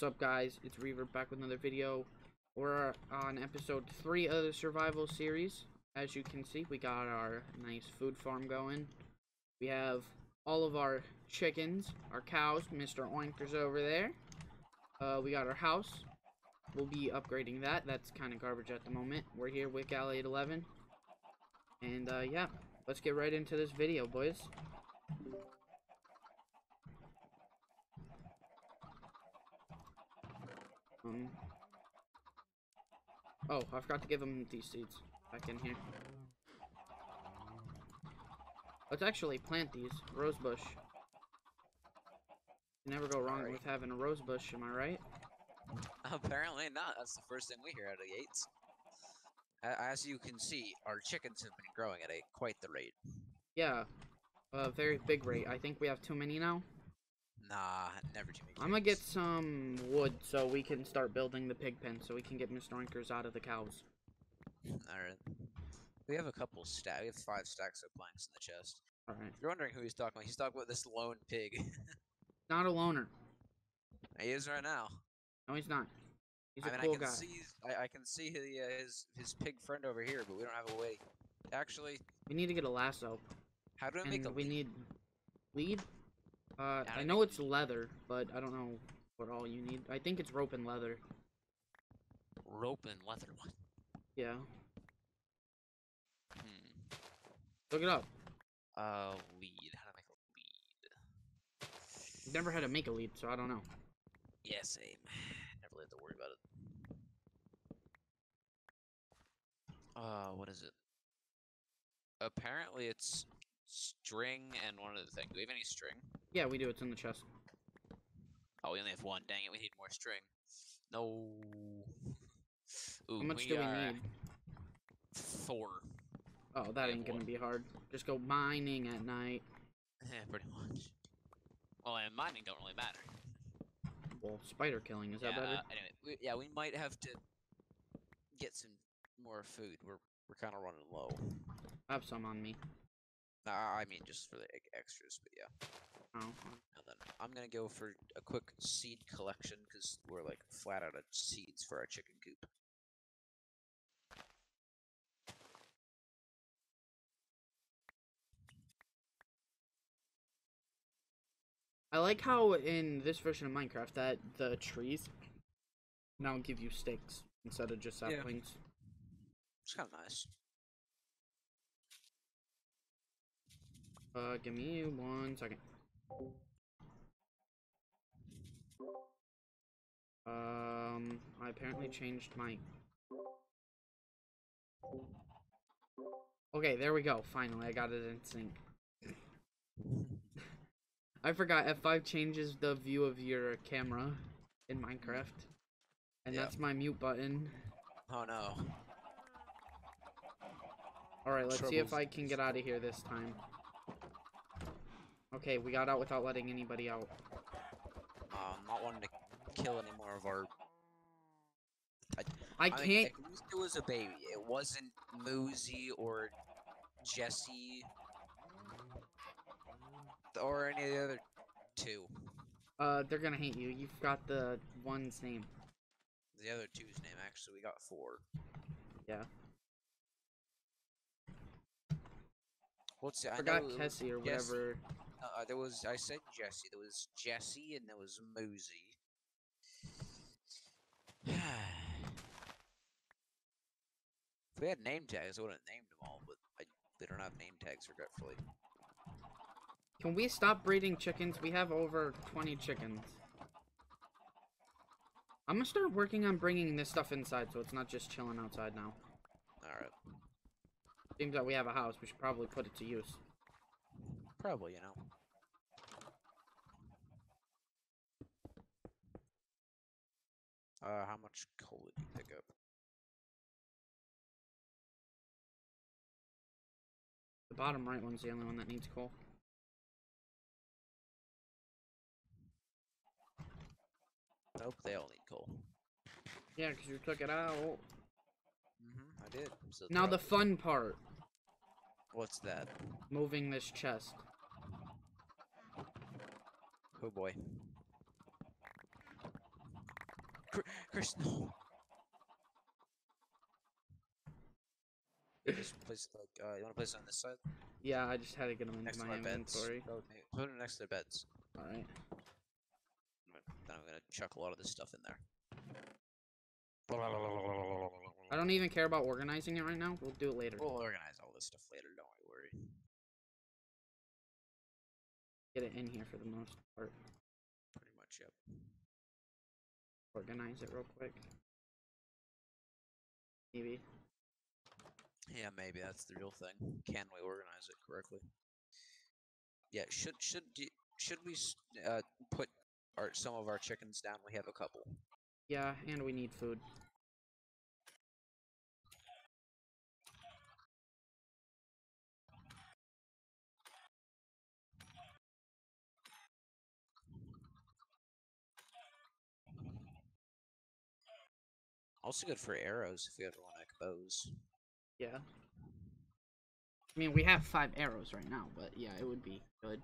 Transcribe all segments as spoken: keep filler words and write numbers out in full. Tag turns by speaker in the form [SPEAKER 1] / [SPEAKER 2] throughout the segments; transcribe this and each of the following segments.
[SPEAKER 1] What's up, guys? It's Reaver back with another video. We're on episode three of the survival series. As you can see, we got our nice food farm going. We have all of our chickens, our cows. Mister Oinker's over there. Uh, we got our house. We'll be upgrading that. That's kind of garbage at the moment. We're here with Gal eight eleven. And, uh, yeah. Let's get right into this video, boys. Um. Oh, I forgot to give him these seeds back in here. Let's actually plant these. Rose bush. You never go wrong
[SPEAKER 2] Right.
[SPEAKER 1] with having a rose bush, am I right?
[SPEAKER 2] Apparently not. That's the first thing we hear out of the gates. A- As you can see, our chickens have been growing at a quite the rate.
[SPEAKER 1] Yeah. A very big rate. I think we have too many now.
[SPEAKER 2] Nah, never too many
[SPEAKER 1] I'm gonna get
[SPEAKER 2] chickens.
[SPEAKER 1] some wood so we can start building the pig pen so we can get Mister Oinkers out of the cows.
[SPEAKER 2] Alright. We have a couple stacks. We have five stacks of planks in the chest.
[SPEAKER 1] Alright.
[SPEAKER 2] If you're wondering who he's talking about, he's talking about this lone pig.
[SPEAKER 1] Not a loner.
[SPEAKER 2] He is right now.
[SPEAKER 1] No, he's not. He's a
[SPEAKER 2] I mean,
[SPEAKER 1] cool
[SPEAKER 2] I can
[SPEAKER 1] guy.
[SPEAKER 2] see, I, I can see his, uh, his his pig friend over here, but we don't have a way. Actually,
[SPEAKER 1] We need to get a lasso.
[SPEAKER 2] how do I make a
[SPEAKER 1] And we
[SPEAKER 2] lead?
[SPEAKER 1] need lead. Uh,
[SPEAKER 2] How do
[SPEAKER 1] I
[SPEAKER 2] I
[SPEAKER 1] know
[SPEAKER 2] make
[SPEAKER 1] it's leather, but I don't know what all you need. I think it's rope and leather.
[SPEAKER 2] rope and leather one?
[SPEAKER 1] Yeah.
[SPEAKER 2] Hmm.
[SPEAKER 1] Look it up.
[SPEAKER 2] Uh, lead. How to make a lead?
[SPEAKER 1] I've never had to make a lead, so I don't know.
[SPEAKER 2] Yeah, same. Never really had to worry about it. Uh, what is it? Apparently it's string and one other thing. Do we have any string?
[SPEAKER 1] Yeah, we do. It's in the chest.
[SPEAKER 2] Oh, we only have one. Dang it, we need more string. No. Ooh,
[SPEAKER 1] How much
[SPEAKER 2] we
[SPEAKER 1] do we
[SPEAKER 2] are
[SPEAKER 1] need?
[SPEAKER 2] four.
[SPEAKER 1] Oh, that
[SPEAKER 2] We
[SPEAKER 1] ain't
[SPEAKER 2] have
[SPEAKER 1] gonna
[SPEAKER 2] one.
[SPEAKER 1] be hard. Just go mining at night.
[SPEAKER 2] Yeah, pretty much. Well, and mining don't really matter.
[SPEAKER 1] Well, spider killing, is
[SPEAKER 2] Yeah,
[SPEAKER 1] that better?
[SPEAKER 2] uh, anyway, we, yeah, we might have to get some more food. We're we're kind of running low.
[SPEAKER 1] I have some on me.
[SPEAKER 2] Uh, I mean, just for the e- extras, but yeah.
[SPEAKER 1] Oh.
[SPEAKER 2] And then I'm gonna go for a quick seed collection because we're like flat out of seeds for our chicken coop.
[SPEAKER 1] I like how in this version of Minecraft that the trees now give you sticks instead of just
[SPEAKER 2] Yeah.
[SPEAKER 1] saplings.
[SPEAKER 2] It's kind of nice.
[SPEAKER 1] Uh, give me one second. Um, I apparently changed my... Okay, there we go. Finally, I got it in sync. I forgot F five changes the view of your camera in Minecraft. And
[SPEAKER 2] Yeah.
[SPEAKER 1] that's my mute button.
[SPEAKER 2] Oh no.
[SPEAKER 1] Alright, let's see if
[SPEAKER 2] Troubles.
[SPEAKER 1] I can get out of here this time. Okay, we got out without letting anybody out.
[SPEAKER 2] Uh, I'm not wanting to kill any more of our.
[SPEAKER 1] I
[SPEAKER 2] I
[SPEAKER 1] can't...
[SPEAKER 2] mean, at least it was a baby. It wasn't Moosey or Jesse or any of the other two.
[SPEAKER 1] Uh, they're gonna hate you. You forgot the one's name.
[SPEAKER 2] The other two's name, actually, we got four.
[SPEAKER 1] Yeah.
[SPEAKER 2] What's it? I
[SPEAKER 1] Forgot
[SPEAKER 2] know it was
[SPEAKER 1] Kessie or
[SPEAKER 2] Jesse.
[SPEAKER 1] whatever.
[SPEAKER 2] Uh, there was. I said Jesse. There was Jesse and there was Moosey. If we had name tags, I would have named them all, but I, they don't have name tags, regretfully.
[SPEAKER 1] Can we stop breeding chickens? We have over twenty chickens. I'm gonna start working on bringing this stuff inside so it's not just chilling outside now.
[SPEAKER 2] Alright.
[SPEAKER 1] Seems that we have a house. We should probably put it to use.
[SPEAKER 2] Probably, you know. Uh, how much coal did you pick up?
[SPEAKER 1] The bottom right one's the only one that needs coal.
[SPEAKER 2] Nope, they all need coal.
[SPEAKER 1] Yeah, because you took it out.
[SPEAKER 2] Mm-hmm, I did. So
[SPEAKER 1] Now the
[SPEAKER 2] they're all-
[SPEAKER 1] fun part.
[SPEAKER 2] What's that?
[SPEAKER 1] Moving this chest.
[SPEAKER 2] Oh boy. Chris, no. You just place it like, uh, you want to place it on this side?
[SPEAKER 1] Yeah, I just had to get them into
[SPEAKER 2] Next to
[SPEAKER 1] my
[SPEAKER 2] our beds.
[SPEAKER 1] inventory.
[SPEAKER 2] Okay. Put them next to their beds.
[SPEAKER 1] Alright.
[SPEAKER 2] Then I'm gonna chuck a lot of this stuff in there.
[SPEAKER 1] I don't even care about organizing it right now. We'll do it later.
[SPEAKER 2] We'll organize all this stuff later, don't worry.
[SPEAKER 1] Get it in here for the most part.
[SPEAKER 2] Pretty much, yep.
[SPEAKER 1] Organize it real quick. Maybe.
[SPEAKER 2] Yeah, maybe that's the real thing. Can we organize it correctly? Yeah, should should do, should we uh, put our some of our chickens down? We have a couple.
[SPEAKER 1] Yeah, and we need food.
[SPEAKER 2] Also good for arrows if we ever want to make bows.
[SPEAKER 1] Yeah. I mean, we have five arrows right now, but yeah, it would be good.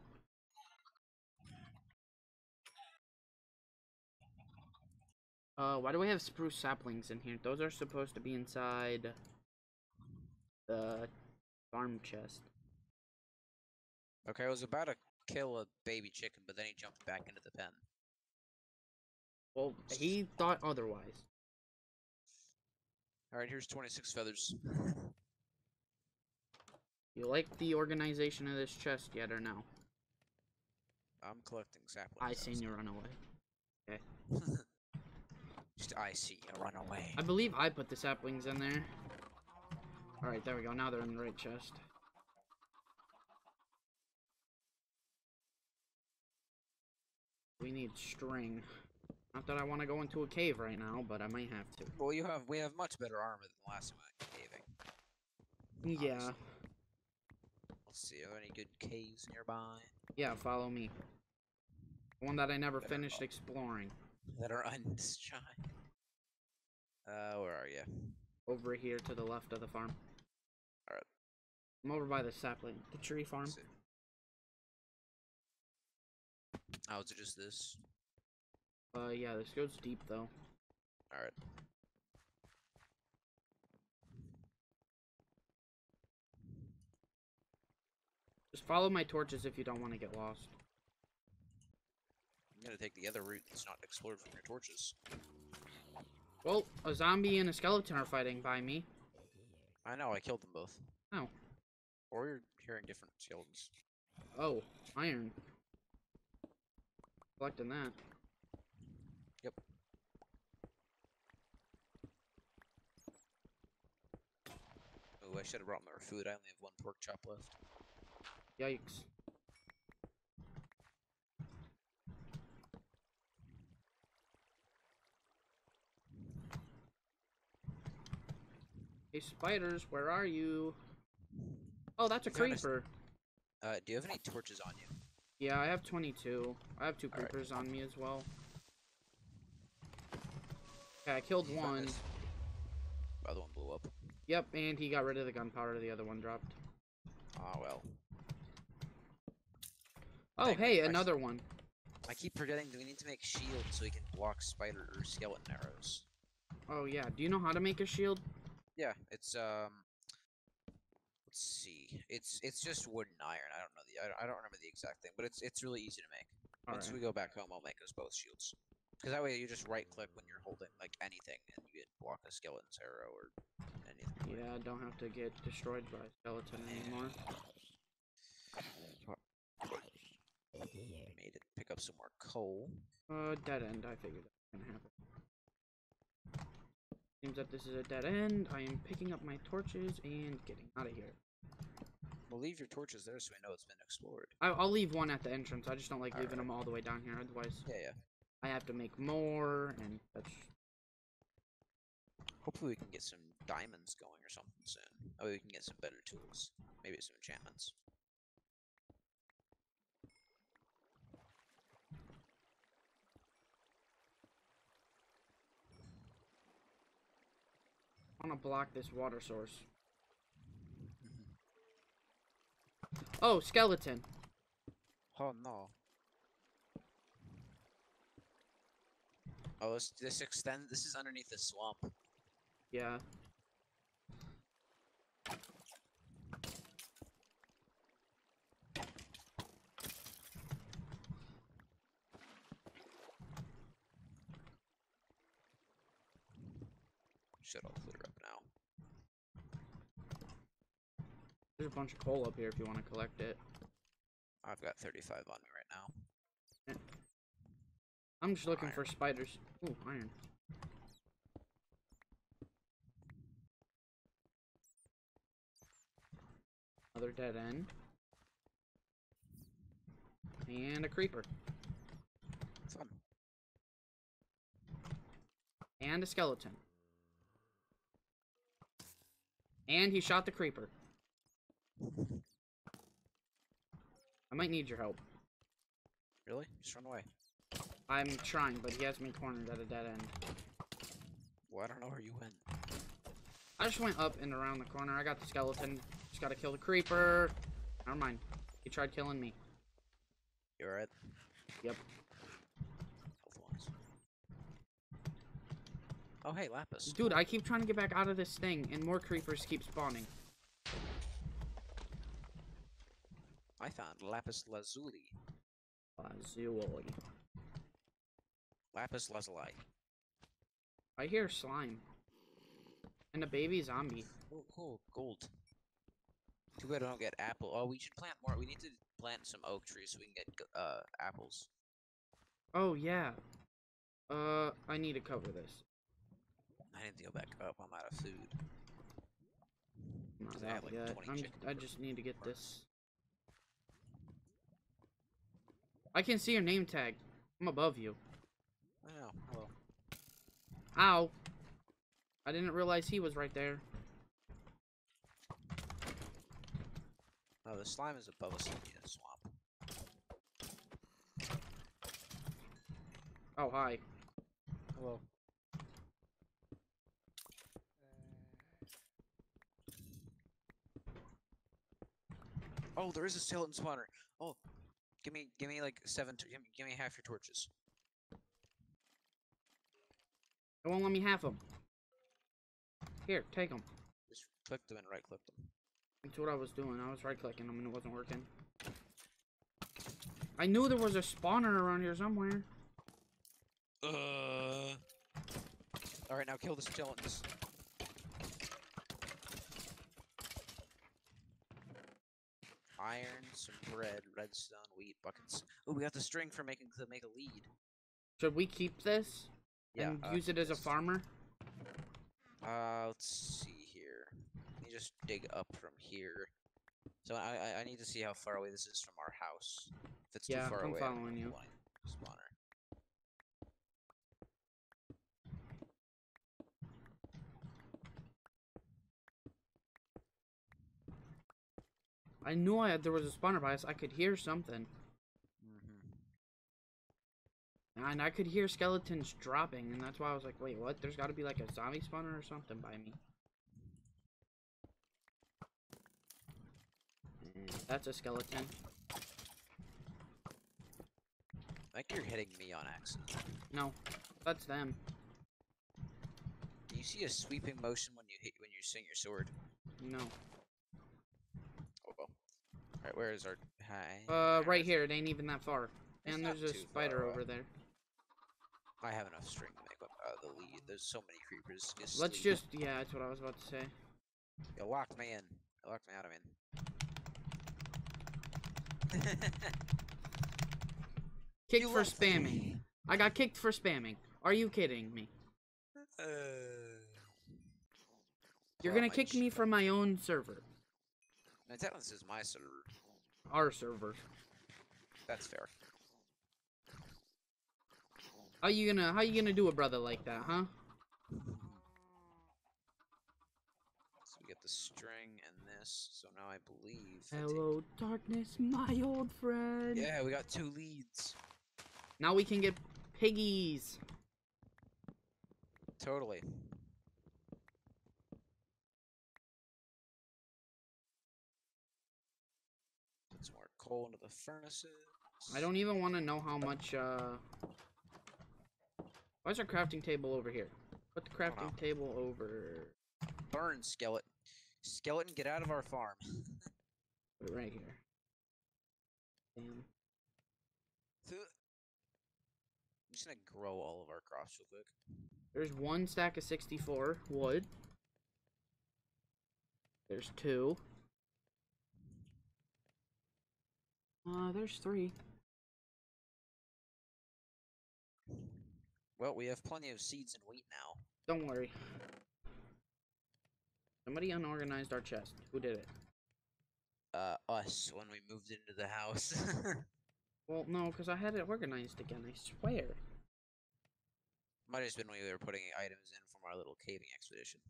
[SPEAKER 1] Uh, why do we have spruce saplings in here? Those are supposed to be inside the farm chest.
[SPEAKER 2] Okay, I was about to kill a baby chicken, but then he jumped back into the pen.
[SPEAKER 1] Well, he thought otherwise.
[SPEAKER 2] Alright, here's twenty-six feathers.
[SPEAKER 1] You like the organization of this chest yet or no?
[SPEAKER 2] I'm collecting saplings.
[SPEAKER 1] I seen you run away. Okay.
[SPEAKER 2] Just I see you run away.
[SPEAKER 1] I believe I put the saplings in there. Alright, there we go. Now they're in the right chest. We need string. Not that I want to go into a cave right now, but I might have to.
[SPEAKER 2] Well, you have we have much better armor than the last time I went caving.
[SPEAKER 1] Yeah.
[SPEAKER 2] Honestly. Let's see, are there any good caves nearby?
[SPEAKER 1] Yeah, follow me. One that I never finished exploring.
[SPEAKER 2] That are undestroyed. Uh, where are you?
[SPEAKER 1] Over here to the left of the farm.
[SPEAKER 2] Alright.
[SPEAKER 1] I'm over by the sapling, the tree farm.
[SPEAKER 2] Oh, is it just this?
[SPEAKER 1] Uh, yeah, this goes deep though.
[SPEAKER 2] Alright.
[SPEAKER 1] Just follow my torches if you don't want to get lost.
[SPEAKER 2] I'm gonna take the other route that's not explored from your torches.
[SPEAKER 1] Well, a zombie and a skeleton are fighting by me.
[SPEAKER 2] I know, I killed them both.
[SPEAKER 1] Oh.
[SPEAKER 2] Or you're hearing different skeletons.
[SPEAKER 1] Oh, iron. Collecting that.
[SPEAKER 2] Yep. Oh, I should have brought more food. I only have one pork chop left.
[SPEAKER 1] Yikes. Hey, spiders, where are you? Oh, that's a creeper.
[SPEAKER 2] Uh, do you have any torches on you?
[SPEAKER 1] Yeah, I have twenty-two. I have two
[SPEAKER 2] All right.
[SPEAKER 1] creepers on me as well. Okay, I killed one.
[SPEAKER 2] The other one blew up.
[SPEAKER 1] Yep, and he got rid of the gunpowder. The other one dropped.
[SPEAKER 2] Oh, well.
[SPEAKER 1] Oh,
[SPEAKER 2] Dang,
[SPEAKER 1] hey,
[SPEAKER 2] I-
[SPEAKER 1] another one.
[SPEAKER 2] I keep forgetting that we need to make shields so we can block spider or skeleton arrows.
[SPEAKER 1] Oh, yeah. Do you know how to make a shield?
[SPEAKER 2] Yeah, it's, um... Let's see. It's it's just wood and iron. I don't know the I, I don't remember the exact thing, but it's it's really easy to make. Once
[SPEAKER 1] Alright.
[SPEAKER 2] we go back home, I'll make us both shields. Because that way you just right click when you're holding like anything, and you can block a skeleton's arrow or anything.
[SPEAKER 1] Yeah, I don't have to get destroyed by a skeleton anymore.
[SPEAKER 2] Made it pick up some more coal.
[SPEAKER 1] Uh, dead end. I figured that was gonna happen. Seems that this is a dead end. I am picking up my torches and getting out of here.
[SPEAKER 2] We'll leave your torches there so we know it's been explored.
[SPEAKER 1] I I'll leave one at the entrance. I just don't like leaving
[SPEAKER 2] Alright.
[SPEAKER 1] them all the way down here. Otherwise,
[SPEAKER 2] Yeah, yeah.
[SPEAKER 1] I have to make more, and that's...
[SPEAKER 2] Hopefully we can get some diamonds going or something soon. That way we can get some better tools. Maybe some enchantments.
[SPEAKER 1] I want to block this water source. Oh, skeleton.
[SPEAKER 2] Oh no. Oh, this this extends. This is underneath the swamp.
[SPEAKER 1] Yeah.
[SPEAKER 2] Should all clear up now.
[SPEAKER 1] There's a bunch of coal up here if you want to collect it.
[SPEAKER 2] I've got thirty-five on me right now.
[SPEAKER 1] I'm just looking
[SPEAKER 2] Iron.
[SPEAKER 1] for spiders. Ooh, iron. Another dead end. And a creeper.
[SPEAKER 2] Fun.
[SPEAKER 1] And a skeleton. And he shot the creeper. I might need your help.
[SPEAKER 2] Really? Just run away.
[SPEAKER 1] I'm trying, but he has me cornered at a dead end.
[SPEAKER 2] Well, I don't know where you went.
[SPEAKER 1] I just went up and around the corner. I got the skeleton. Just gotta kill the creeper. Never mind. He tried killing me.
[SPEAKER 2] You alright?
[SPEAKER 1] Yep.
[SPEAKER 2] Health ones. Oh, hey, Lapis.
[SPEAKER 1] Dude, I keep trying to get back out of this thing, and more creepers keep spawning.
[SPEAKER 2] I found Lapis Lazuli.
[SPEAKER 1] Lazuli.
[SPEAKER 2] Lapis Lazuli.
[SPEAKER 1] I hear slime. And a baby zombie.
[SPEAKER 2] Oh, cool. Gold. Too bad I don't get apple. Oh, we should plant more. We need to plant some oak trees so we can get uh apples.
[SPEAKER 1] Oh, yeah. Uh, I need to cover this.
[SPEAKER 2] I need to go back up. I'm out of food.
[SPEAKER 1] Not
[SPEAKER 2] 'Cause I have,
[SPEAKER 1] out
[SPEAKER 2] like,
[SPEAKER 1] yet.
[SPEAKER 2] twenty
[SPEAKER 1] I'm,
[SPEAKER 2] chicken
[SPEAKER 1] I
[SPEAKER 2] for-
[SPEAKER 1] just need to get this. I can see your name tag. I'm above you.
[SPEAKER 2] Oh, hello.
[SPEAKER 1] Ow. I didn't realize he was right there.
[SPEAKER 2] Oh, the slime is above us in the swamp.
[SPEAKER 1] Oh, hi.
[SPEAKER 2] Hello. Oh, there is a skeleton spawner. Oh, give me, give me like seven. Give me, give me half your torches.
[SPEAKER 1] It won't let me have them. Here, take them.
[SPEAKER 2] Just click them and right click them.
[SPEAKER 1] That's what I was doing. I was right clicking them and it wasn't working. I knew there was a spawner around here somewhere.
[SPEAKER 2] Uh. All right, now kill the skeletons. Iron, some bread, redstone, wheat, buckets. Oh, we got the string for making to make a lead.
[SPEAKER 1] Should we keep this
[SPEAKER 2] Yeah.
[SPEAKER 1] and
[SPEAKER 2] uh,
[SPEAKER 1] use it as a
[SPEAKER 2] yes.
[SPEAKER 1] farmer?
[SPEAKER 2] Uh, let's see here. Let me just dig up from here. So I, I I need to see how far away this is from our house. If it's
[SPEAKER 1] Yeah,
[SPEAKER 2] too far
[SPEAKER 1] I'm
[SPEAKER 2] away,
[SPEAKER 1] following
[SPEAKER 2] I'm
[SPEAKER 1] you.
[SPEAKER 2] going spawner.
[SPEAKER 1] I knew I had, there was a spawner by us. I could hear something.
[SPEAKER 2] Mm-hmm.
[SPEAKER 1] And I could hear skeletons dropping, and that's why I was like, wait, what? There's got to be like a zombie spawner or something by me. And that's a skeleton.
[SPEAKER 2] I think you're hitting me on accident.
[SPEAKER 1] No, that's them.
[SPEAKER 2] Do you see a sweeping motion when you hit when you swing your sword?
[SPEAKER 1] No.
[SPEAKER 2] Oh well. Alright, where is our hi?
[SPEAKER 1] Uh, right here. It ain't even that far.
[SPEAKER 2] It's
[SPEAKER 1] And
[SPEAKER 2] not
[SPEAKER 1] there's a
[SPEAKER 2] too
[SPEAKER 1] spider
[SPEAKER 2] far away.
[SPEAKER 1] over there.
[SPEAKER 2] I have enough string to make up uh, the lead. There's so many creepers. Just
[SPEAKER 1] Let's
[SPEAKER 2] lead.
[SPEAKER 1] just, yeah, that's what I was about to say.
[SPEAKER 2] You locked me in. You locked me out of in.
[SPEAKER 1] Kicked
[SPEAKER 2] You
[SPEAKER 1] for
[SPEAKER 2] left
[SPEAKER 1] spamming.
[SPEAKER 2] me.
[SPEAKER 1] I got kicked for spamming. Are you kidding me?
[SPEAKER 2] Uh,
[SPEAKER 1] You're
[SPEAKER 2] well,
[SPEAKER 1] gonna
[SPEAKER 2] I
[SPEAKER 1] kick me
[SPEAKER 2] should-
[SPEAKER 1] from my own server.
[SPEAKER 2] No, technically this is my server.
[SPEAKER 1] Our server.
[SPEAKER 2] That's fair.
[SPEAKER 1] How you gonna, how you gonna do a brother like that, huh?
[SPEAKER 2] So we get the string and this. So now I believe. I take-
[SPEAKER 1] Hello, darkness, my old friend.
[SPEAKER 2] Yeah, we got two leads.
[SPEAKER 1] Now we can get piggies.
[SPEAKER 2] Totally. Put some more coal into the furnaces.
[SPEAKER 1] I don't even want to know how much, uh... Why is our crafting table over here? Put the crafting
[SPEAKER 2] know.
[SPEAKER 1] table over...
[SPEAKER 2] Burn, skeleton. Skeleton, get out of our farm.
[SPEAKER 1] Put it right here. Damn.
[SPEAKER 2] I'm just gonna grow all of our crops real quick.
[SPEAKER 1] There's one stack of sixty-four wood. There's two. Uh, there's three.
[SPEAKER 2] Well, we have plenty of seeds and wheat now.
[SPEAKER 1] Don't worry. Somebody unorganized our chest. Who did it?
[SPEAKER 2] Uh, us, when we moved into the house.
[SPEAKER 1] Well, no, because I had it organized again, I swear.
[SPEAKER 2] Might have just been when we were putting items in from our little caving expedition.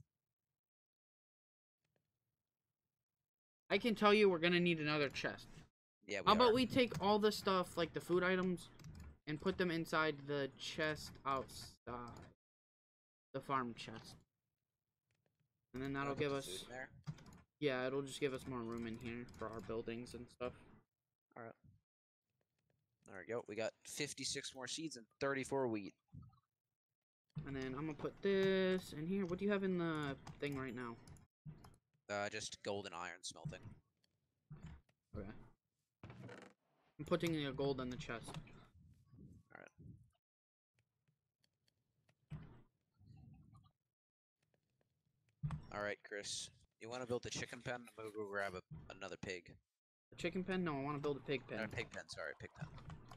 [SPEAKER 1] I can tell you we're gonna need another chest.
[SPEAKER 2] Yeah, we
[SPEAKER 1] How about
[SPEAKER 2] are.
[SPEAKER 1] we take all the stuff, like the food items, and put them inside the chest outside. The farm chest. And then that'll
[SPEAKER 2] Put
[SPEAKER 1] give
[SPEAKER 2] the
[SPEAKER 1] us...
[SPEAKER 2] food in there?
[SPEAKER 1] Yeah, it'll just give us more room in here for our buildings and stuff.
[SPEAKER 2] Alright. There we go. We got fifty-six more seeds and thirty-four wheat.
[SPEAKER 1] And then I'm gonna put this in here. What do you have in the thing right now?
[SPEAKER 2] Uh, just gold and iron smelting.
[SPEAKER 1] Okay. I'm putting the gold in the chest.
[SPEAKER 2] Alright. Alright, Chris. You want to build a chicken pen? I'm gonna go grab a, another pig.
[SPEAKER 1] A chicken pen? No, I want to build a pig pen.
[SPEAKER 2] Uh, pig pen, sorry, pig pen.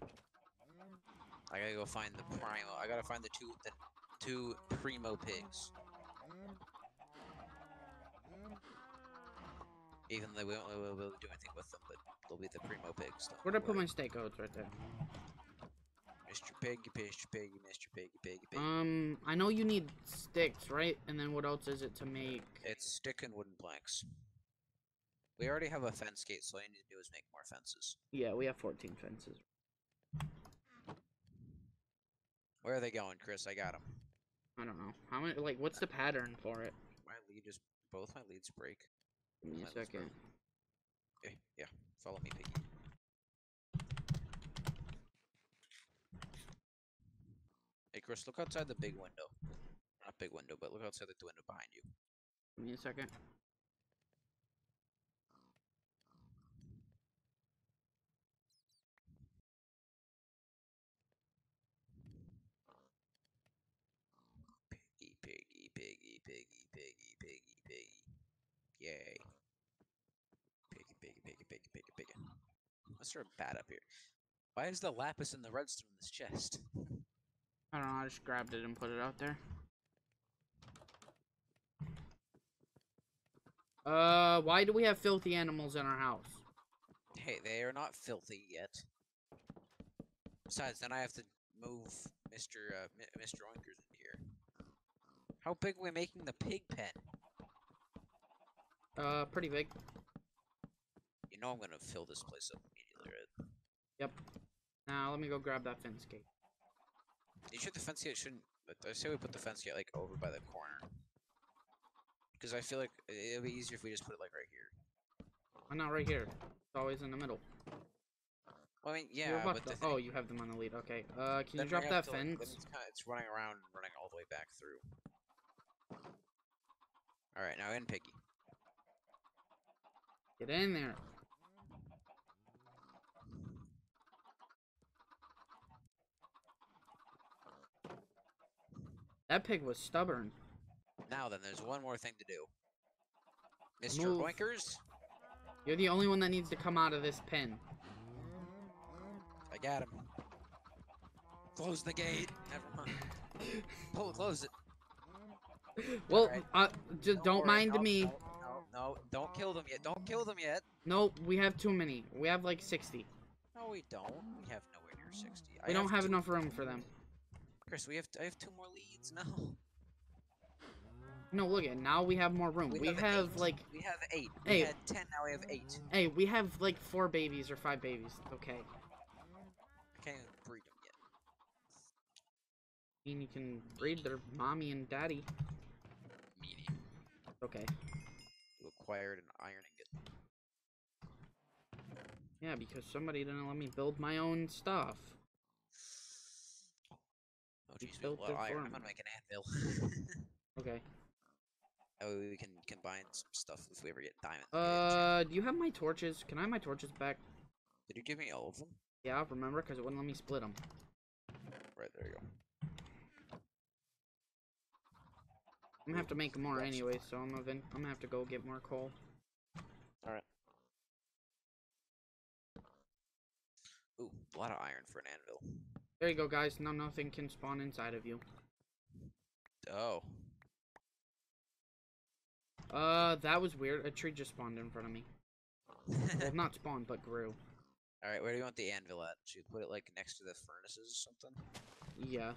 [SPEAKER 2] I gotta go find the primo. I gotta find the two, the two primo pigs. Even though we won't be able to do anything with them, but they'll be the primo pigs.
[SPEAKER 1] Where'd I put my steak? Oh, it's right there.
[SPEAKER 2] Mister Piggy, Mister Piggy, Mister Piggy, Piggy, Piggy.
[SPEAKER 1] Um, I know you need sticks, right? And then what else is it to make?
[SPEAKER 2] It's stick and wooden planks. We already have a fence gate, so all you need to do is make more fences.
[SPEAKER 1] Yeah, we have fourteen fences.
[SPEAKER 2] Where are they going, Chris? I got them.
[SPEAKER 1] I don't know. How many, like, what's the pattern for it?
[SPEAKER 2] My lead is, both my leads break.
[SPEAKER 1] Give me a
[SPEAKER 2] My leads
[SPEAKER 1] second.
[SPEAKER 2] break. Okay, yeah, follow me, Piggy. Hey, Chris, look outside the big window. Not big window, but look outside the window behind you.
[SPEAKER 1] Give me a second.
[SPEAKER 2] Piggy, piggy, piggy, piggy, piggy, piggy, piggy. Yay. Piggy, piggy, piggy, piggy, piggy, piggy. Let's throw a bat up here. Why is the lapis and the redstone in this chest?
[SPEAKER 1] I don't know, I just grabbed it and put it out there. Uh, why do we have filthy animals in our house?
[SPEAKER 2] Hey, they are not filthy yet. Besides, then I have to move Mister Uh, Mister Oinkers in here. How big are we making the pig pen?
[SPEAKER 1] Uh, pretty big.
[SPEAKER 2] You know I'm gonna fill this place up immediately, right?
[SPEAKER 1] Yep. Now, let me go grab that fence gate.
[SPEAKER 2] You sure the fence gate shouldn't... I say we put the fence gate, like, over by the corner. Because I feel like it'll be easier if we just put it, like, right here.
[SPEAKER 1] Why not right here? It's always in the middle.
[SPEAKER 2] Well, I mean,
[SPEAKER 1] You're
[SPEAKER 2] yeah,
[SPEAKER 1] about
[SPEAKER 2] but the
[SPEAKER 1] to-
[SPEAKER 2] thing...
[SPEAKER 1] oh, you have them on the lead. Okay. Uh, can
[SPEAKER 2] then
[SPEAKER 1] you drop
[SPEAKER 2] we
[SPEAKER 1] that
[SPEAKER 2] have to, like,
[SPEAKER 1] fence?
[SPEAKER 2] then it's, kinda, it's running around and running all the way back through. Alright, now in, Piggy.
[SPEAKER 1] Get in there. That pig was stubborn.
[SPEAKER 2] Now then, there's one more thing to do. Mister
[SPEAKER 1] Move.
[SPEAKER 2] Oinkers,
[SPEAKER 1] You're the only one that needs to come out of this pen.
[SPEAKER 2] I got him. Close the gate. Never mind. Pull, close it.
[SPEAKER 1] Well,
[SPEAKER 2] Alright.
[SPEAKER 1] uh, just don't
[SPEAKER 2] worry.
[SPEAKER 1] mind
[SPEAKER 2] No,
[SPEAKER 1] me.
[SPEAKER 2] No, no, no, don't kill them yet. Don't kill them yet.
[SPEAKER 1] Nope, we have too many. We have like sixty.
[SPEAKER 2] No, we don't. We have nowhere near sixty.
[SPEAKER 1] We
[SPEAKER 2] I
[SPEAKER 1] don't have
[SPEAKER 2] two-
[SPEAKER 1] enough room for them.
[SPEAKER 2] Chris, we have. I have two more leads. No.
[SPEAKER 1] No, look at now we have more room. We,
[SPEAKER 2] an
[SPEAKER 1] have
[SPEAKER 2] eight.
[SPEAKER 1] like,
[SPEAKER 2] We have eight.
[SPEAKER 1] Hey.
[SPEAKER 2] We had ten. Now we have eight.
[SPEAKER 1] hey, we have like four babies or five babies. Okay.
[SPEAKER 2] I can't even breed them yet.
[SPEAKER 1] I mean, you can breed their mommy and daddy.
[SPEAKER 2] Medium.
[SPEAKER 1] Okay.
[SPEAKER 2] You acquired an iron ingot.
[SPEAKER 1] Yeah, because somebody didn't let me build my own stuff.
[SPEAKER 2] Oh
[SPEAKER 1] You
[SPEAKER 2] jeez, we have
[SPEAKER 1] built
[SPEAKER 2] a lot of
[SPEAKER 1] it
[SPEAKER 2] iron.
[SPEAKER 1] for
[SPEAKER 2] I'm gonna
[SPEAKER 1] me.
[SPEAKER 2] make an anvil.
[SPEAKER 1] Okay.
[SPEAKER 2] That way we can combine some stuff if we ever get diamond.
[SPEAKER 1] Uh, do you have my torches? Can I have my torches back?
[SPEAKER 2] Did you give me all of them?
[SPEAKER 1] Yeah, remember, because it wouldn't let me split them.
[SPEAKER 2] Right, there you go.
[SPEAKER 1] I'm gonna have to make more
[SPEAKER 2] Grab some
[SPEAKER 1] anyway,
[SPEAKER 2] iron.
[SPEAKER 1] so I'm gonna, I'm gonna have to go get more coal.
[SPEAKER 2] Alright. Ooh, a lot of iron for an anvil.
[SPEAKER 1] There you go, guys. Now nothing can spawn inside of you.
[SPEAKER 2] Oh.
[SPEAKER 1] Uh, that was weird. A tree just spawned in front of me. Well, not spawned, but grew.
[SPEAKER 2] Alright, where do you want the anvil at? Should we put it like next to the furnaces or something?
[SPEAKER 1] Yeah.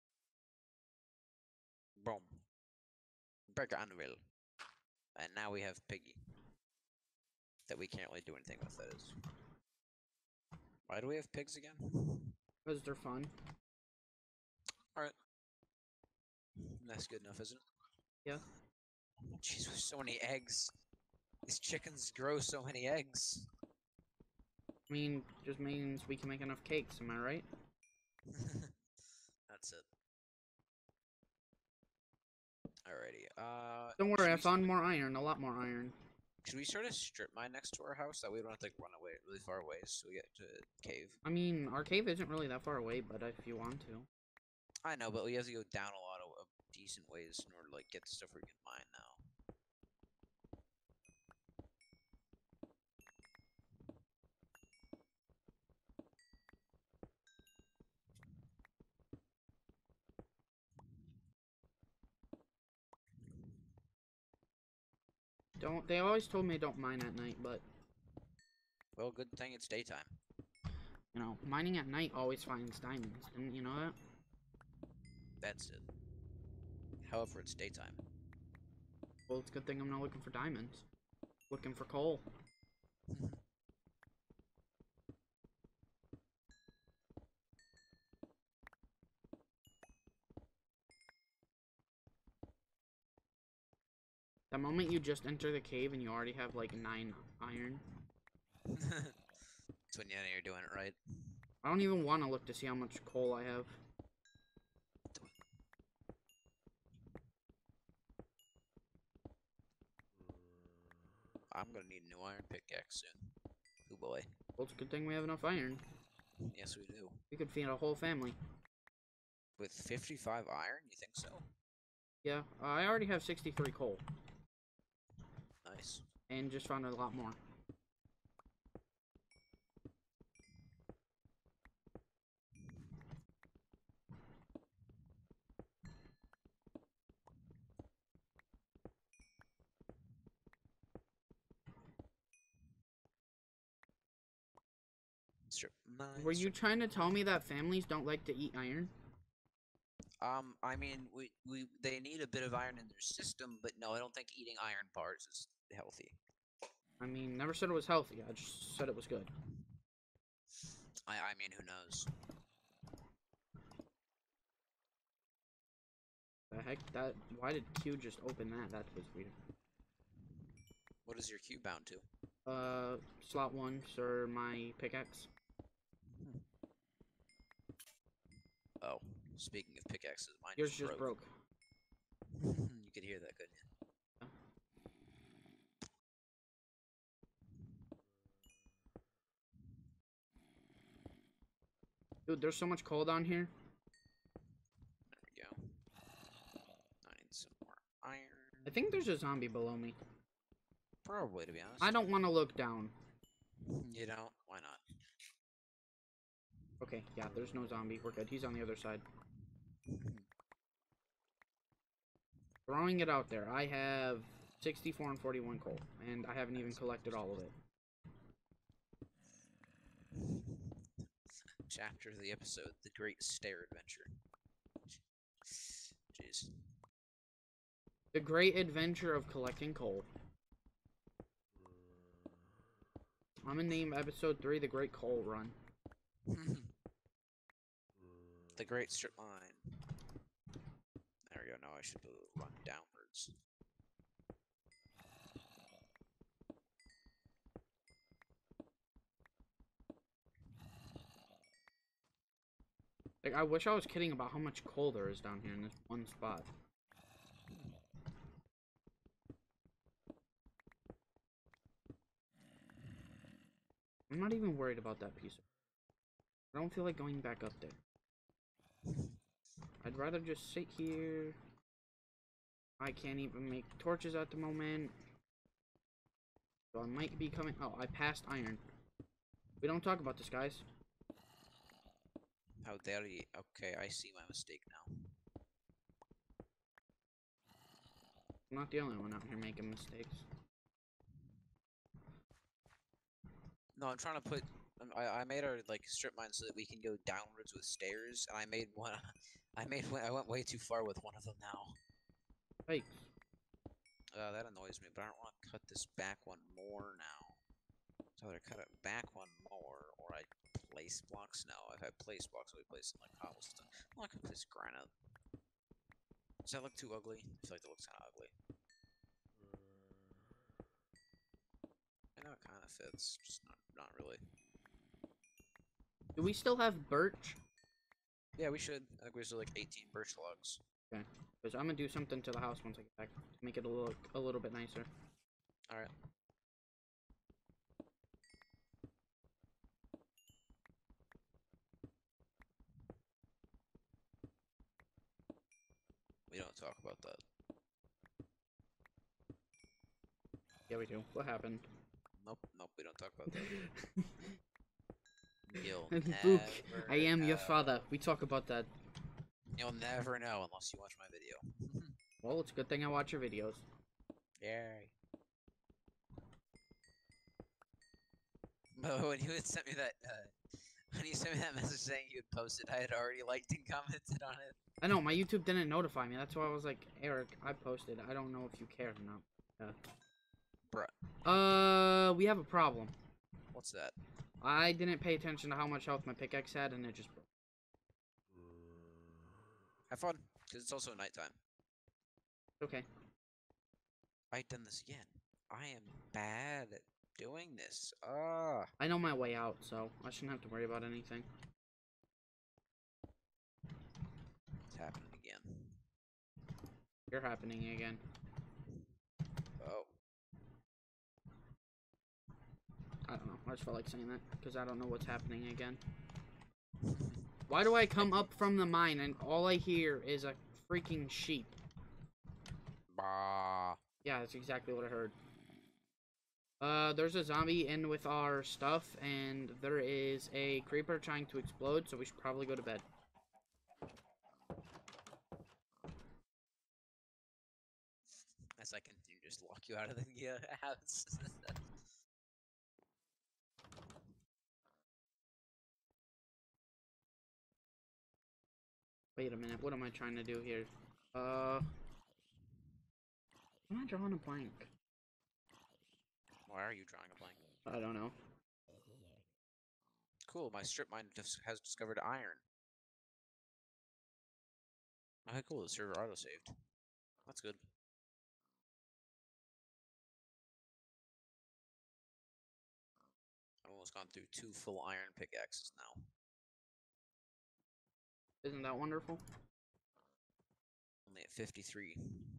[SPEAKER 2] Boom. Break anvil. And now we have Piggy. That we can't really do anything with, that is. Why do we have pigs again?
[SPEAKER 1] Because they're fun.
[SPEAKER 2] Alright. That's good enough, isn't it?
[SPEAKER 1] Yeah.
[SPEAKER 2] Jeez, with so many eggs. These chickens grow so many eggs.
[SPEAKER 1] I mean, just means we can make enough cakes, am I right?
[SPEAKER 2] That's it. Alrighty, uh...
[SPEAKER 1] Don't worry,
[SPEAKER 2] should
[SPEAKER 1] I
[SPEAKER 2] we
[SPEAKER 1] found
[SPEAKER 2] s-
[SPEAKER 1] more iron, a lot more iron.
[SPEAKER 2] Should we start a strip mine next to our house? That way we don't have to like, run away really far away so we get to cave.
[SPEAKER 1] I mean, our cave isn't really that far away, but if you want to.
[SPEAKER 2] I know, but we have to go down a lot of, of decent ways in order to like get the stuff we can mine now.
[SPEAKER 1] Don't, they always told me don't mine at night, but,
[SPEAKER 2] Well, good thing it's daytime.
[SPEAKER 1] you know, mining at night always finds diamonds. Didn't you know that?
[SPEAKER 2] That's it. However, it's daytime.
[SPEAKER 1] Well, it's a good thing I'm not looking for diamonds. Looking for coal. The moment you just enter the cave and you already have like nine iron.
[SPEAKER 2] That's when you know you're doing it right.
[SPEAKER 1] I don't even want to look to see how much coal I have.
[SPEAKER 2] I'm gonna need a new iron pickaxe soon. Oh boy.
[SPEAKER 1] Well, it's a good thing we have enough iron.
[SPEAKER 2] Yes, we do.
[SPEAKER 1] We could feed a whole family.
[SPEAKER 2] With fifty-five iron, you think so?
[SPEAKER 1] Yeah, uh, I already have sixty-three coal.
[SPEAKER 2] Nice.
[SPEAKER 1] And just found a lot more.
[SPEAKER 2] Strip mine.
[SPEAKER 1] Were you
[SPEAKER 2] strip-
[SPEAKER 1] trying to tell me that families don't like to eat iron?
[SPEAKER 2] Um, I mean, we we they need a bit of iron in their system, but no, I don't think eating iron bars is healthy.
[SPEAKER 1] I mean, never said it was healthy. I just said it was good.
[SPEAKER 2] I I mean, who knows?
[SPEAKER 1] The heck? That? Why did Q just open that? That was weird.
[SPEAKER 2] What is your queue bound to?
[SPEAKER 1] Uh, slot one, sir, my pickaxe.
[SPEAKER 2] Oh, speaking of pickaxes, mine
[SPEAKER 1] Yours
[SPEAKER 2] just
[SPEAKER 1] just
[SPEAKER 2] broke.
[SPEAKER 1] broke.
[SPEAKER 2] You could hear that, couldn't you?
[SPEAKER 1] Dude, there's so much coal down here.
[SPEAKER 2] There we go. I need some more iron.
[SPEAKER 1] I think there's a zombie below me.
[SPEAKER 2] Probably, to be honest.
[SPEAKER 1] I don't want to look down.
[SPEAKER 2] You don't? Why not?
[SPEAKER 1] Okay, yeah, there's no zombie. We're good. He's on the other side. Throwing it out there. I have sixty-four and forty-one coal, and I haven't even collected all of it.
[SPEAKER 2] Chapter of the episode: The Great Stair Adventure. Jeez.
[SPEAKER 1] The Great Adventure of Collecting Coal. I'm gonna name episode three The Great Coal Run.
[SPEAKER 2] The Great Strip Mine. There we go. Now I should run downwards.
[SPEAKER 1] Like, I wish I was kidding about how much coal there is down here in this one spot. I'm not even worried about that piece. I don't feel like going back up there. I'd rather just sit here. I can't even make torches at the moment. So I might be coming. Oh, I passed iron. We don't talk about this, guys.
[SPEAKER 2] How dare you? Okay, I see my mistake now.
[SPEAKER 1] I'm not the only one out here making mistakes.
[SPEAKER 2] No, I'm trying to put. um, I I made our like strip mine so that we can go downwards with stairs, and I made one. I made one. I went way too far with one of them now.
[SPEAKER 1] Hey,
[SPEAKER 2] Uh, that annoys me, but I don't want to cut this back one more now. So either cut it back one more, or I place blocks. No, if I place blocks, I'll be placing like cobblestone. Well, I could place granite. Does that look too ugly? I feel like that looks kind of ugly. I know it kind of fits, just not not really.
[SPEAKER 1] do we still have birch?
[SPEAKER 2] Yeah, we should. I think we still like eighteen birch logs.
[SPEAKER 1] Okay, because I'm gonna do something to the house once I get back to make it a look a little bit nicer.
[SPEAKER 2] All right. We don't talk about that.
[SPEAKER 1] Yeah, we do. What happened?
[SPEAKER 2] Nope, nope, we don't talk about that. You'll
[SPEAKER 1] Book,
[SPEAKER 2] never
[SPEAKER 1] I am your
[SPEAKER 2] know.
[SPEAKER 1] father. We talk about that.
[SPEAKER 2] You'll never know unless you watch my video.
[SPEAKER 1] Well, it's a good thing I watch your videos.
[SPEAKER 2] Yay. But when you had sent me that, uh, when you sent me that message saying you had posted, I had already liked and commented on it.
[SPEAKER 1] I know, my YouTube didn't notify me. That's why I was like, Eric, I posted. I don't know if you care or not.
[SPEAKER 2] Bruh.
[SPEAKER 1] Uh, we have a problem.
[SPEAKER 2] What's that?
[SPEAKER 1] I didn't pay attention to how much health my pickaxe had, and it just broke.
[SPEAKER 2] Have fun, because it's also nighttime.
[SPEAKER 1] Okay.
[SPEAKER 2] I've done this again. I am bad at doing this. Ah.
[SPEAKER 1] I know my way out, so I shouldn't have to worry about anything.
[SPEAKER 2] It's happening again.
[SPEAKER 1] You're happening again.
[SPEAKER 2] Oh.
[SPEAKER 1] I don't know. I just felt like saying that, because I don't know what's happening again. Why do I come up from the mine, and all I hear is a freaking sheep?
[SPEAKER 2] Bah.
[SPEAKER 1] Yeah, that's exactly what I heard. Uh, there's a zombie in with our stuff, and there is a creeper trying to explode, so we should probably go to bed.
[SPEAKER 2] As I continue to just lock you out of the uh, house.
[SPEAKER 1] Wait a minute, what am I trying to do here? Uh, am I drawing a blank?
[SPEAKER 2] Why are you drawing a blank?
[SPEAKER 1] I don't know.
[SPEAKER 2] Cool, my strip mine dis has discovered iron. Okay, cool, the server auto-saved. That's good. I've almost gone through two full iron pickaxes now.
[SPEAKER 1] Isn't that wonderful?
[SPEAKER 2] Only at fifty-three.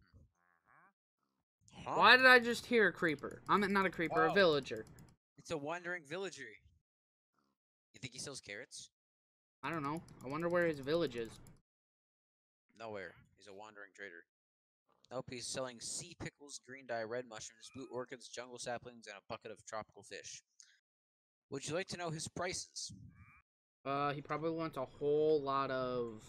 [SPEAKER 2] Huh?
[SPEAKER 1] Why did I just hear a creeper? I'm not a creeper,
[SPEAKER 2] Oh.
[SPEAKER 1] a villager.
[SPEAKER 2] It's a wandering villager. You think he sells carrots?
[SPEAKER 1] I don't know. I wonder where his village is.
[SPEAKER 2] Nowhere. He's a wandering trader. Nope, he's selling sea pickles, green dye, red mushrooms, blue orchids, jungle saplings, and a bucket of tropical fish. Would you like to know his prices?
[SPEAKER 1] Uh, he probably wants a whole lot of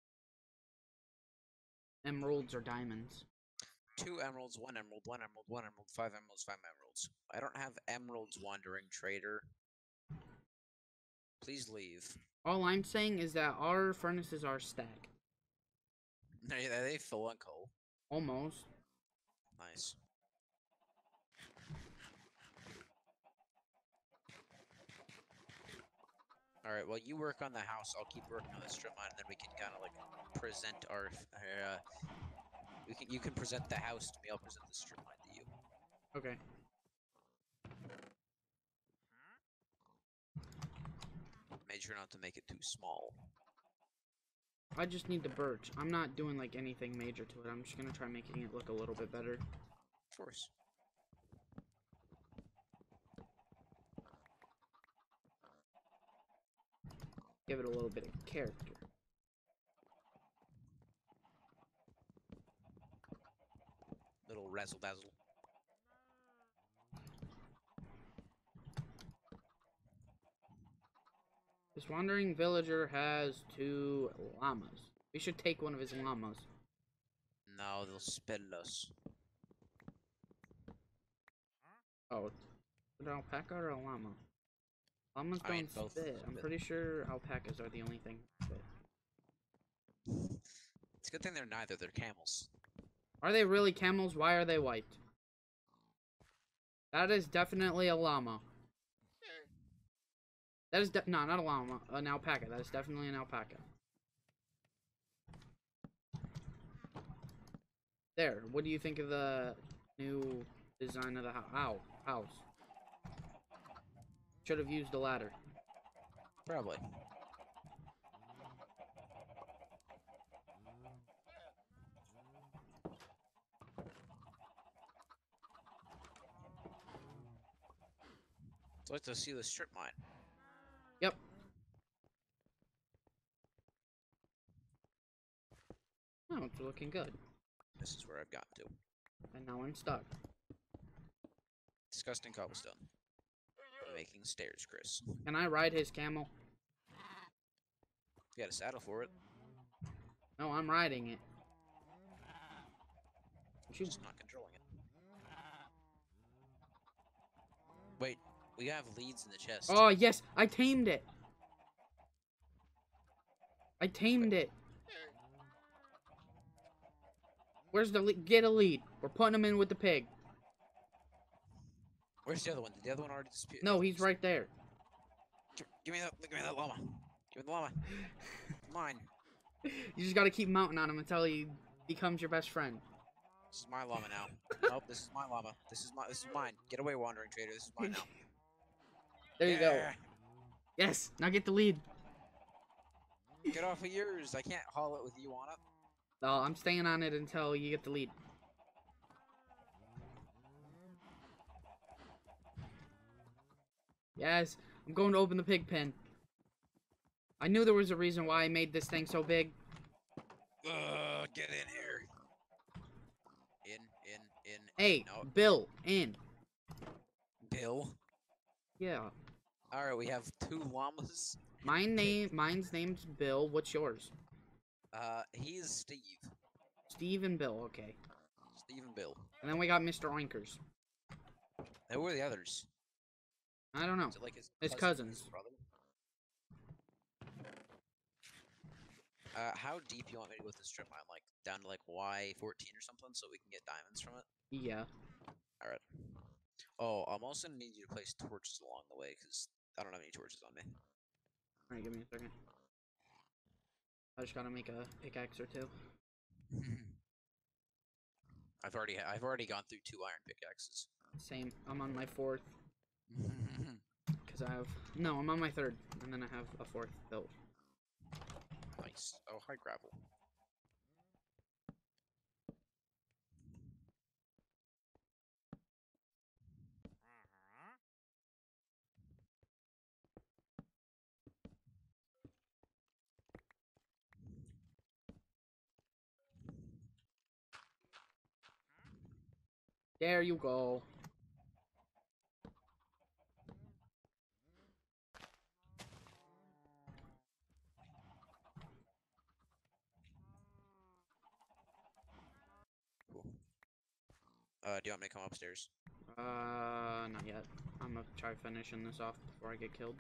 [SPEAKER 1] emeralds or diamonds.
[SPEAKER 2] Two emeralds, one emerald, one emerald, one emerald, five emeralds, five emeralds. I don't have emeralds, wandering trader. Please leave.
[SPEAKER 1] All I'm saying is that our furnaces are stacked.
[SPEAKER 2] Are they- are they full on coal?
[SPEAKER 1] Almost.
[SPEAKER 2] Nice. Alright, well, you work on the house. I'll keep working on the strip mine, and then we can kind of, like, present our... Uh, we can, you can present the house to me. I'll present the strip mine to you.
[SPEAKER 1] Okay.
[SPEAKER 2] Made sure not to make it too small.
[SPEAKER 1] I just need the birch. I'm not doing like anything major to it. I'm just gonna try making it look a little bit better.
[SPEAKER 2] Of course.
[SPEAKER 1] Give it a little bit of character.
[SPEAKER 2] Little razzle dazzle.
[SPEAKER 1] This wandering villager has two llamas. We should take one of his llamas.
[SPEAKER 2] No, they'll spell us.
[SPEAKER 1] Oh, an alpaca or a llama? Llamas
[SPEAKER 2] I
[SPEAKER 1] don't
[SPEAKER 2] mean, both
[SPEAKER 1] spit. I'm
[SPEAKER 2] spit.
[SPEAKER 1] pretty sure alpacas are the only thing that spit.
[SPEAKER 2] It's a good thing they're neither. They're camels.
[SPEAKER 1] Are they really camels? Why are they white? That is definitely a llama. That is de- no, not a llama. An alpaca. That is definitely an alpaca. There. What do you think of the new design of the ho- ow, house? Should have used a ladder.
[SPEAKER 2] Probably. I'd like to see the strip mine.
[SPEAKER 1] Yep. Oh, it's looking good.
[SPEAKER 2] This is where I've gotten to.
[SPEAKER 1] And now I'm stuck.
[SPEAKER 2] Disgusting cobblestone. Making stairs, Chris.
[SPEAKER 1] Can I ride his camel?
[SPEAKER 2] You got a saddle for it.
[SPEAKER 1] No, I'm riding it.
[SPEAKER 2] She's just not controlling it. Wait, we have leads in the chest.
[SPEAKER 1] Oh, yes! I tamed it! I tamed it! Where's the lead? Get a lead. We're putting him in with the pig.
[SPEAKER 2] Where's the other one? Did the other one already disappear?
[SPEAKER 1] No, he's right there.
[SPEAKER 2] Give, give me that. Give me that llama. Give me the llama. Mine.
[SPEAKER 1] You just gotta keep mounting on him until he becomes your best friend.
[SPEAKER 2] This is my llama now. Nope, this is my llama. This is my. This is mine. Get away, wandering trader. This is mine now.
[SPEAKER 1] There you go.
[SPEAKER 2] Yeah.
[SPEAKER 1] Yes, now get the lead.
[SPEAKER 2] Get off of yours. I can't haul it with you on it.
[SPEAKER 1] No, I'm staying on it until you get the lead. Yes, I'm going to open the pig pen. I knew there was a reason why I made this thing so big.
[SPEAKER 2] Uh, get in here. In, in, in.
[SPEAKER 1] Hey,
[SPEAKER 2] No.
[SPEAKER 1] Bill, in.
[SPEAKER 2] Bill.
[SPEAKER 1] Yeah.
[SPEAKER 2] All right, we have two llamas.
[SPEAKER 1] Mine name, mine's name's Bill. What's yours?
[SPEAKER 2] Uh, he's Steve.
[SPEAKER 1] Steve and Bill. Okay.
[SPEAKER 2] Steve and Bill.
[SPEAKER 1] And then we got Mister Oinkers.
[SPEAKER 2] Who are the others?
[SPEAKER 1] I don't know.
[SPEAKER 2] Is it like his,
[SPEAKER 1] His
[SPEAKER 2] cousin,
[SPEAKER 1] cousins.
[SPEAKER 2] His brother? Uh, how deep you want me to go with this strip mine? Like down to like Y fourteen or something, so we can get diamonds from it.
[SPEAKER 1] Yeah.
[SPEAKER 2] All right. Oh, I'm also gonna need you to place torches along the way because I don't have any torches on me.
[SPEAKER 1] All right, give me a second. I just gotta make a pickaxe or two.
[SPEAKER 2] I've already I've already gone through two iron pickaxes.
[SPEAKER 1] Same. I'm on my fourth. Because I have... No, I'm on my third. And then I have a fourth built.
[SPEAKER 2] Nice. Oh, hi, gravel.
[SPEAKER 1] There you go.
[SPEAKER 2] Cool. Uh, do you want me to come upstairs?
[SPEAKER 1] Uh, not yet. I'm gonna try finishing this off before I get killed.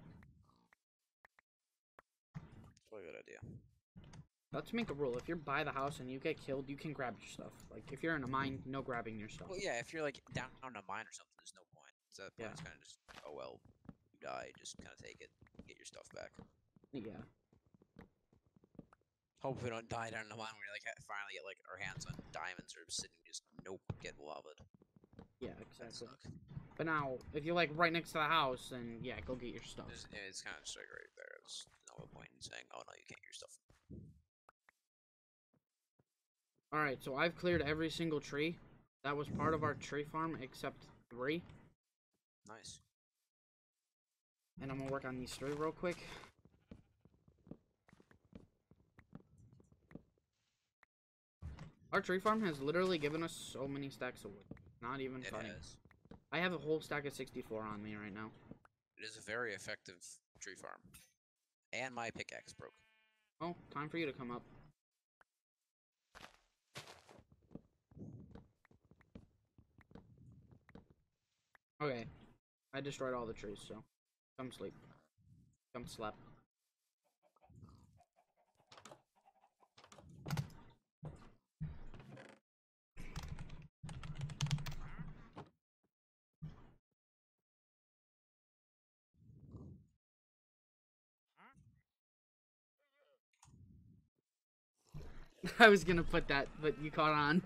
[SPEAKER 2] That's probably a good idea.
[SPEAKER 1] Let's make a rule. If you're by the house and you get killed, you can grab your stuff. Like, if you're in a mine, no grabbing your stuff.
[SPEAKER 2] Well, yeah, if you're like down on a mine or something, there's no point. So that point
[SPEAKER 1] Yeah.
[SPEAKER 2] it's kind of just, oh well, you die, just kind of take it, get your stuff back.
[SPEAKER 1] Yeah.
[SPEAKER 2] Hope we don't die down in a mine where we like finally get like our hands on diamonds or obsidian, just nope, get lavaed.
[SPEAKER 1] Yeah,
[SPEAKER 2] That
[SPEAKER 1] exactly.
[SPEAKER 2] suck.
[SPEAKER 1] But now, if you're like right next to the house, then yeah, go get your stuff.
[SPEAKER 2] There's, yeah, it's kind of just like right there. There's no point in saying, oh no, you can't get your stuff.
[SPEAKER 1] Alright, so I've cleared every single tree that was part of our tree farm except three.
[SPEAKER 2] Nice.
[SPEAKER 1] And I'm gonna work on these three real quick. Our tree farm has literally given us so many stacks of wood. Not even
[SPEAKER 2] It
[SPEAKER 1] funny.
[SPEAKER 2] has.
[SPEAKER 1] I have a whole stack of sixty-four on me right now.
[SPEAKER 2] It is a very effective tree farm. And my pickaxe broke.
[SPEAKER 1] Oh, time for you to come up. Okay. I destroyed all the trees, so come sleep. Come slap. I was gonna put that, but you caught on.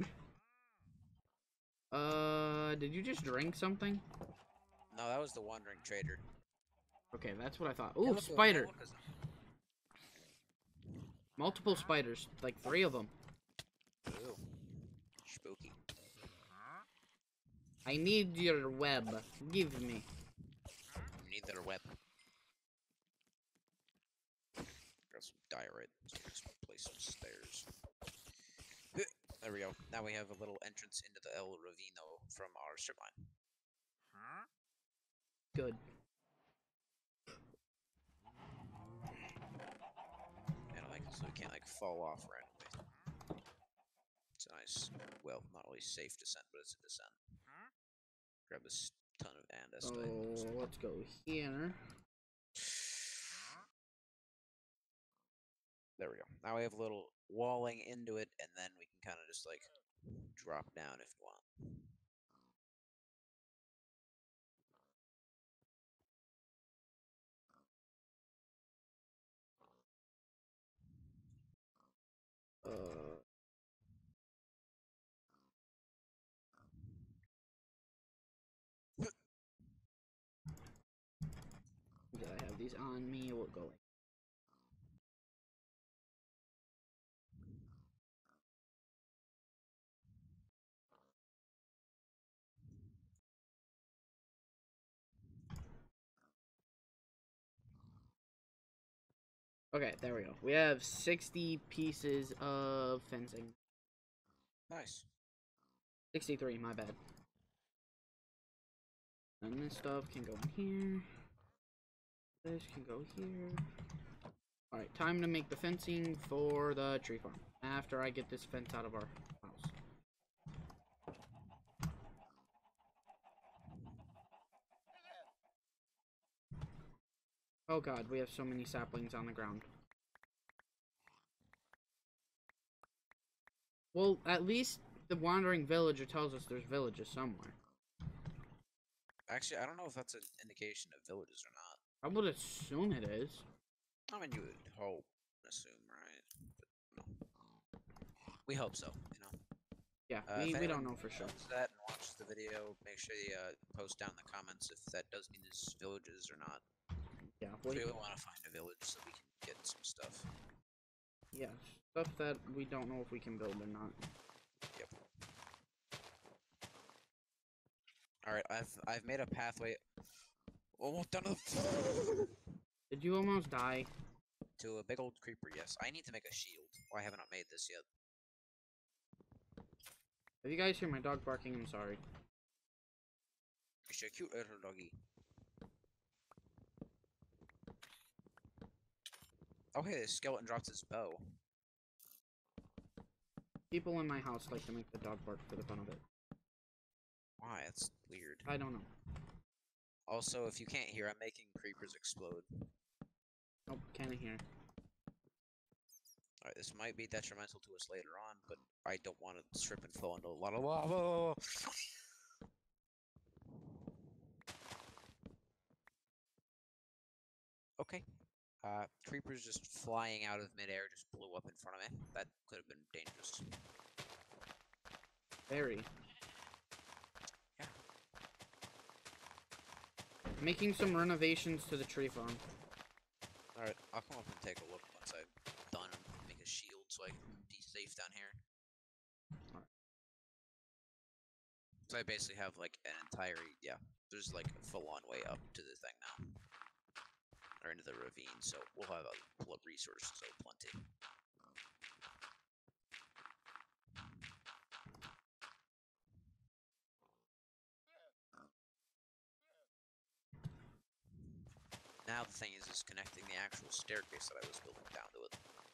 [SPEAKER 1] uh, did you just drink something?
[SPEAKER 2] No, that was the wandering trader.
[SPEAKER 1] Okay, that's what I thought.
[SPEAKER 2] Hey,
[SPEAKER 1] Ooh,
[SPEAKER 2] look,
[SPEAKER 1] spider!
[SPEAKER 2] look, look,
[SPEAKER 1] Multiple spiders, like three of them.
[SPEAKER 2] ooh, spooky.
[SPEAKER 1] I need your web. Give me.
[SPEAKER 2] You need their web. Got some diorite, so let's place some stairs. There we go. Now we have a little entrance into the El Ravino from our strip line.
[SPEAKER 1] Good.
[SPEAKER 2] And like so we can't like fall off randomly. It's a nice, well, not only safe descent, but it's a descent. Grab this ton of andesite.
[SPEAKER 1] So let's go here.
[SPEAKER 2] There we go. Now we have a little walling into it, and then we can kind of just like drop down if we want.
[SPEAKER 1] Uh. Did I have these on me? We'll go. Okay, there we go. We have sixty pieces of fencing.
[SPEAKER 2] Nice.
[SPEAKER 1] sixty-three, my bad. And this stuff can go in here. This can go here. Alright, time to make the fencing for the tree farm. After I get this fence out of our house. Oh god, we have so many saplings on the ground. Well, at least the wandering villager tells us there's villages somewhere.
[SPEAKER 2] Actually, I don't know if that's an indication of villages or not.
[SPEAKER 1] I would assume it is.
[SPEAKER 2] I mean, you would hope, assume, right? But no. We hope so, you know.
[SPEAKER 1] Yeah,
[SPEAKER 2] Uh,
[SPEAKER 1] we,
[SPEAKER 2] if
[SPEAKER 1] we don't
[SPEAKER 2] anyone
[SPEAKER 1] know for sure.
[SPEAKER 2] knows that and watches the video, make sure you uh, post down in the comments if that does mean there's villages or not.
[SPEAKER 1] Yeah,
[SPEAKER 2] We
[SPEAKER 1] we,
[SPEAKER 2] really want to find a village so we can get some stuff.
[SPEAKER 1] yeah, stuff that we don't know if we can build or not.
[SPEAKER 2] Yep. All right, I've I've made a pathway. Almost done. The
[SPEAKER 1] Did you almost die?
[SPEAKER 2] to a big old creeper. Yes, I need to make a shield. Why haven't I made this yet?
[SPEAKER 1] If you guys hear my dog barking, I'm sorry.
[SPEAKER 2] It's a cute little doggy. Okay, the skeleton drops its bow.
[SPEAKER 1] People in my house like to make the dog bark for the fun of it.
[SPEAKER 2] Why? That's weird.
[SPEAKER 1] I don't know.
[SPEAKER 2] Also, if you can't hear, I'm making creepers explode.
[SPEAKER 1] Nope, can't hear.
[SPEAKER 2] Alright, this might be detrimental to us later on, but I don't want to strip and fall into a lot of lava. Okay. Uh, creepers just flying out of midair just blew up in front of me. That could have been dangerous.
[SPEAKER 1] Very.
[SPEAKER 2] Yeah.
[SPEAKER 1] Making some renovations to the tree farm.
[SPEAKER 2] Alright, I'll come up and take a look once I'm done and make a shield so I can be safe down here. So I basically have like an entire yeah. There's like a full-on way up to the thing now, or into the ravine. So we'll have a full of resources, so plenty. Now the thing is, is connecting the actual staircase that I was building down to it.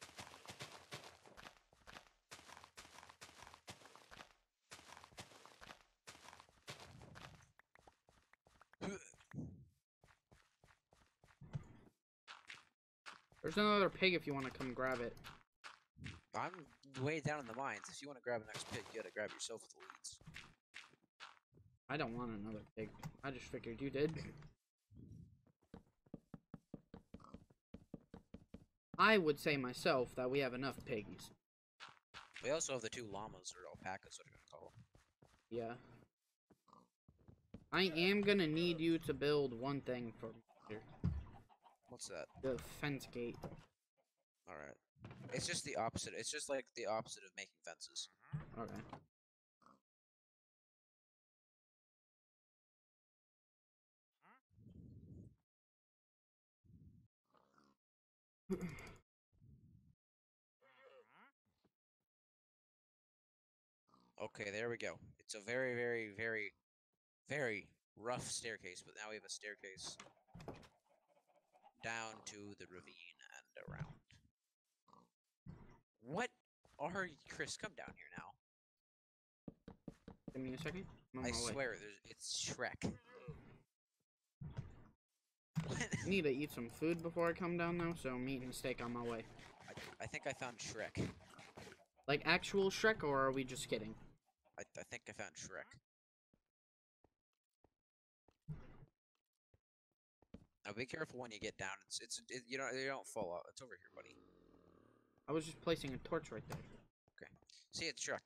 [SPEAKER 1] There's another pig if you want to come grab it.
[SPEAKER 2] I'm way down in the mines. If you want to grab the next pig, you gotta grab yourself with the leads.
[SPEAKER 1] I don't want another pig. I just figured you did. I would say myself that we have enough piggies.
[SPEAKER 2] We also have the two llamas or alpacas, what are you gonna call them?
[SPEAKER 1] Yeah. I am gonna need you to build one thing for me here.
[SPEAKER 2] What's that?
[SPEAKER 1] The fence gate.
[SPEAKER 2] Alright. It's just the opposite. It's just like the opposite of making fences.
[SPEAKER 1] Okay.
[SPEAKER 2] Okay, there we go. It's a very, very, very, very rough staircase, but now we have a staircase down to the ravine and around. What are you, Chris? Come down here now.
[SPEAKER 1] Give me a second. I'm on
[SPEAKER 2] I
[SPEAKER 1] my way.
[SPEAKER 2] swear, there's, it's Shrek. What?
[SPEAKER 1] I need to eat some food before I come down though, so I'm eating a steak on my way.
[SPEAKER 2] I, I think I found Shrek.
[SPEAKER 1] Like actual Shrek, or are we just kidding?
[SPEAKER 2] I, I think I found Shrek. Now be careful when you get down. It's it's it, you don't you don't fall out. It's over here, buddy.
[SPEAKER 1] I was just placing a torch right there.
[SPEAKER 2] Okay. See, it's Shrek.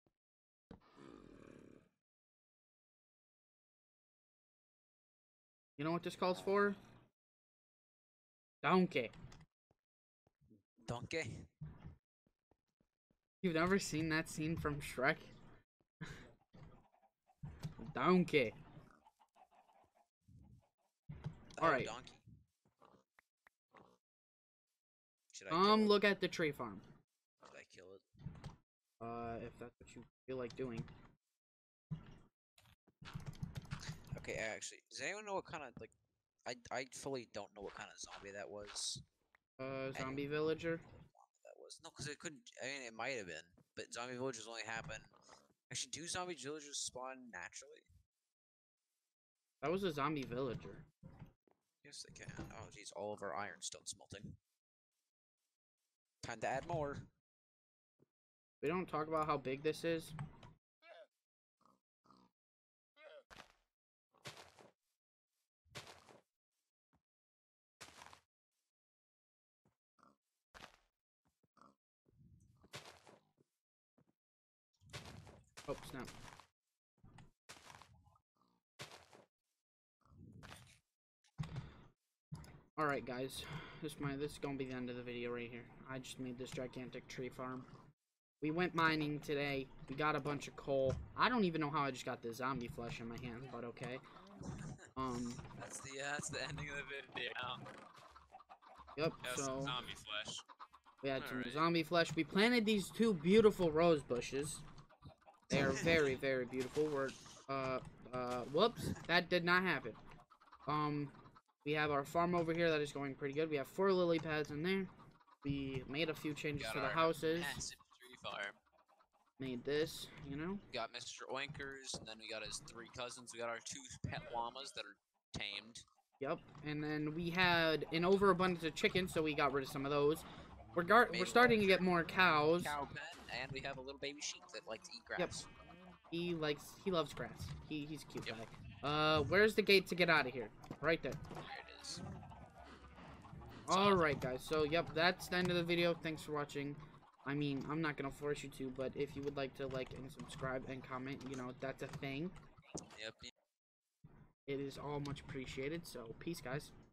[SPEAKER 1] You know what this calls for? Donkey.
[SPEAKER 2] Donkey.
[SPEAKER 1] You've never seen that scene from Shrek? Donkey.
[SPEAKER 2] Oh,
[SPEAKER 1] Alright.
[SPEAKER 2] Donkey. Should I
[SPEAKER 1] Um,
[SPEAKER 2] kill it?
[SPEAKER 1] look at the tree farm.
[SPEAKER 2] Should I kill it?
[SPEAKER 1] Uh, if that's what you feel like doing.
[SPEAKER 2] Okay, actually, does anyone know what kind of like? I I fully don't know what kind of zombie that was.
[SPEAKER 1] Uh, zombie
[SPEAKER 2] Anyone know
[SPEAKER 1] villager?
[SPEAKER 2] what that was no, because it couldn't. I mean, it might have been, but zombie villagers only happen. Actually, do zombie villagers spawn naturally?
[SPEAKER 1] That was a zombie villager.
[SPEAKER 2] Yes, they can. Oh, geez, all of our ironstone smelting. Time to add more.
[SPEAKER 1] We don't talk about how big this is. Oh, snap. Alright guys, this my this is gonna be the end of the video right here. I just made this gigantic tree farm. We went mining today. We got a bunch of coal. I don't even know how I just got the zombie flesh in my hand, but okay. Um.
[SPEAKER 3] That's the uh, that's the ending of the video.
[SPEAKER 1] Yep.
[SPEAKER 3] That was
[SPEAKER 1] So
[SPEAKER 3] some zombie flesh.
[SPEAKER 1] we had some
[SPEAKER 3] Alright.
[SPEAKER 1] zombie flesh. We planted these two beautiful rose bushes. They are very, very beautiful. We're uh uh. Whoops, that did not happen. Um. We have our farm over here that is going pretty good. We have four lily pads in there. We made a few changes
[SPEAKER 3] Got
[SPEAKER 1] to the
[SPEAKER 3] our
[SPEAKER 1] houses.
[SPEAKER 3] massive tree farm.
[SPEAKER 1] Made this, you know.
[SPEAKER 3] We got Mister Oinkers, and then we got his three cousins. We got our two pet llamas that are tamed.
[SPEAKER 1] Yep. And then we had an overabundance of chickens, so we got rid of some of those. We're gar
[SPEAKER 3] Made
[SPEAKER 1] we're
[SPEAKER 3] a
[SPEAKER 1] starting to
[SPEAKER 3] little
[SPEAKER 1] get more cows.
[SPEAKER 3] Cow pen, and we have a little baby sheep that like to eat grass.
[SPEAKER 1] Yep. He likes he loves grass. He he's a cute
[SPEAKER 3] Yep.
[SPEAKER 1] guy. Uh, where's the gate to get out of here? Right there.
[SPEAKER 3] There it is.
[SPEAKER 1] All right, guys. So, yep, that's the end of the video. Thanks for watching. I mean, I'm not gonna force you to, but if you would like to like and subscribe and comment, you know, that's a thing.
[SPEAKER 3] Yep.
[SPEAKER 1] It is all much appreciated. So, peace, guys.